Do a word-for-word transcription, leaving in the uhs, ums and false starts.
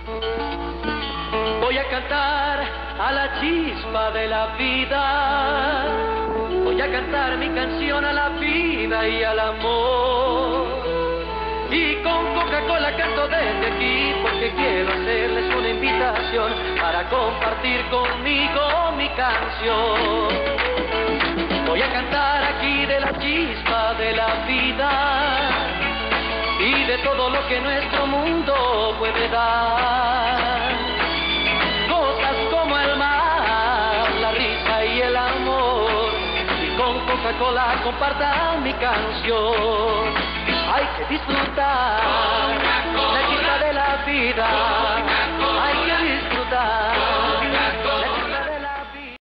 Voy a cantar a la chispa de la vida. Voy a cantar mi canción a la vida y al amor. Y con Coca-Cola canto desde aquí porque quiero hacerles una invitación para compartir conmigo mi canción. Voy a cantar aquí de la chispa de la vida y de todo lo que nuestro mundo puede dar. Cosas como el mar, la risa y el amor. Y con Coca-Cola compartan mi canción. Hay que disfrutar la chispa de la vida. Hay que disfrutar